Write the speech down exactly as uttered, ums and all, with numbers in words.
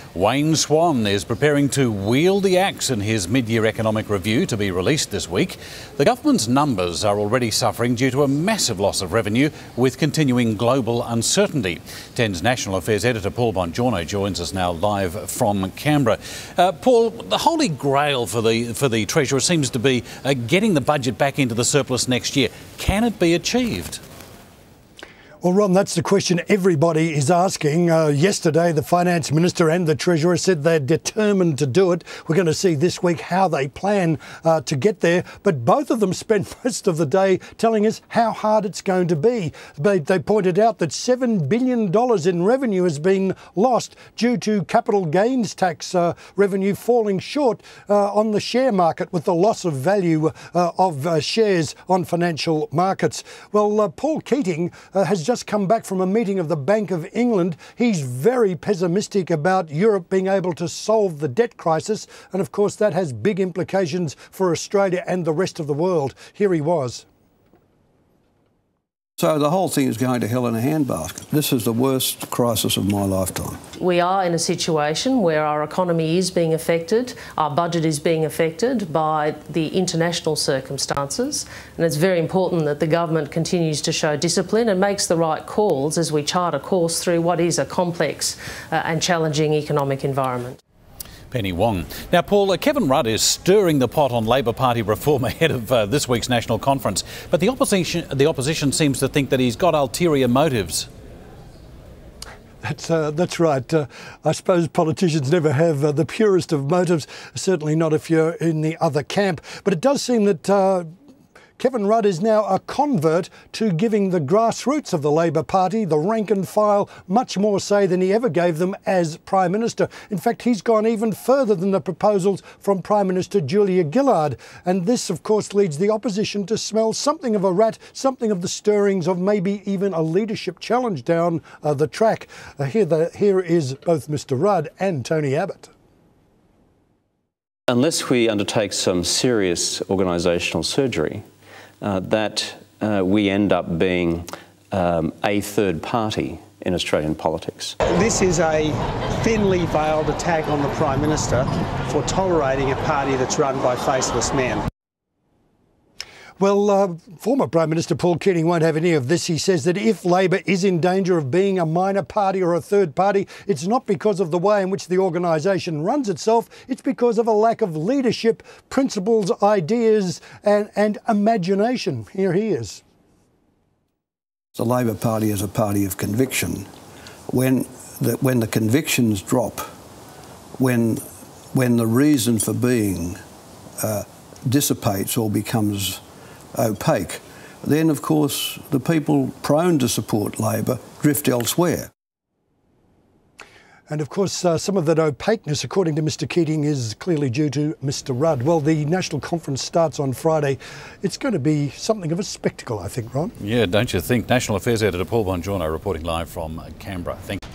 Wayne Swan is preparing to wield the axe in his mid-year economic review to be released this week. The government's numbers are already suffering due to a massive loss of revenue with continuing global uncertainty. ten's National Affairs editor Paul Bongiorno joins us now live from Canberra. Uh, Paul, the holy grail for the, for the Treasurer seems to be uh, getting the budget back into the surplus next year. Can it be achieved? Well, Ron, that's the question everybody is asking. Uh, yesterday, the Finance Minister and the Treasurer said they're determined to do it. We're going to see this week how they plan uh, to get there. But both of them spent most of the day telling us how hard it's going to be. They, they pointed out that seven billion dollars in revenue has been lost due to capital gains tax uh, revenue falling short uh, on the share market with the loss of value uh, of uh, shares on financial markets. Well, uh, Paul Keating uh, has just come back from a meeting of the Bank of England. He's very pessimistic about Europe being able to solve the debt crisis. And of course, that has big implications for Australia and the rest of the world. Here he was. So the whole thing is going to hell in a handbasket. This is the worst crisis of my lifetime. We are in a situation where our economy is being affected, our budget is being affected by the international circumstances, and it's very important that the government continues to show discipline and makes the right calls as we chart a course through what is a complex uh, and challenging economic environment. Penny Wong. Now, Paul, uh, Kevin Rudd is stirring the pot on Labor Party reform ahead of uh, this week's national conference, but the opposition, the opposition seems to think that he's got ulterior motives. That's, uh, that's right. Uh, I suppose politicians never have uh, the purest of motives, certainly not if you're in the other camp. But it does seem that uh, Kevin Rudd is now a convert to giving the grassroots of the Labor Party, the rank and file, much more say than he ever gave them as Prime Minister. In fact, he's gone even further than the proposals from Prime Minister Julia Gillard. And this, of course, leads the opposition to smell something of a rat, something of the stirrings of maybe even a leadership challenge down uh, the track. Uh, here, the, here is both Mister Rudd and Tony Abbott. Unless we undertake some serious organisational surgery, Uh, that uh, we end up being um, a third party in Australian politics. This is a thinly veiled attack on the Prime Minister for tolerating a party that's run by faceless men. Well, uh, former Prime Minister Paul Keating won't have any of this. He says that if Labor is in danger of being a minor party or a third party, it's not because of the way in which the organisation runs itself, it's because of a lack of leadership, principles, ideas and, and imagination. Here he is. The Labor Party is a party of conviction. When the, when the convictions drop, when, when the reason for being uh, dissipates or becomes opaque, then of course the people prone to support Labor drift elsewhere. And of course uh, some of that opaqueness, according to Mister Keating, is clearly due to Mister Rudd. Well, the national conference starts on Friday. It's going to be something of a spectacle, I think, Ron. Yeah, don't you think? National Affairs editor Paul Bongiorno reporting live from Canberra. Thank you.